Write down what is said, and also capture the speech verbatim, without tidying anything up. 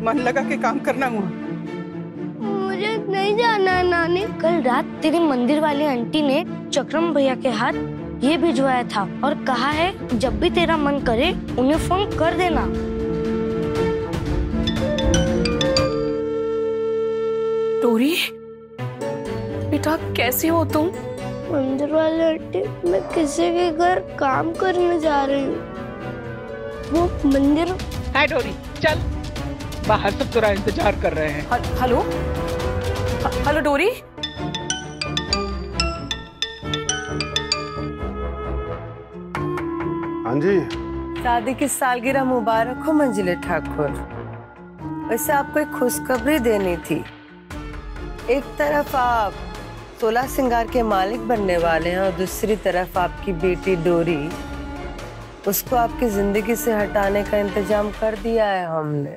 मन लगा के काम करना हुआ। मुझे नहीं जाना है नानी। कल रात तेरी मंदिर वाली आंटी ने चक्रम भैया के हाथ ये भिजवाया था और कहा है जब भी तेरा मन करे उन्हें फोन कर देना। डोरी बेटा कैसी हो तुम? मंदिर वाली आंटी, मैं किसी के घर काम करने जा रही हूँ। वो मंदिर है डोरी, चल बाहर सब तेरा इंतजार कर रहे हैं। हेलो हेलो डोरी। हाँ जी। शादी की सालगिरह मुबारक हो मंजिले ठाकुर। वैसे आपको एक खुशखबरी देनी थी। एक तरफ आप सोलह सिंगार के मालिक बनने वाले हैं और दूसरी तरफ आपकी बेटी डोरी, उसको आपकी जिंदगी से हटाने का इंतजाम कर दिया है हमने।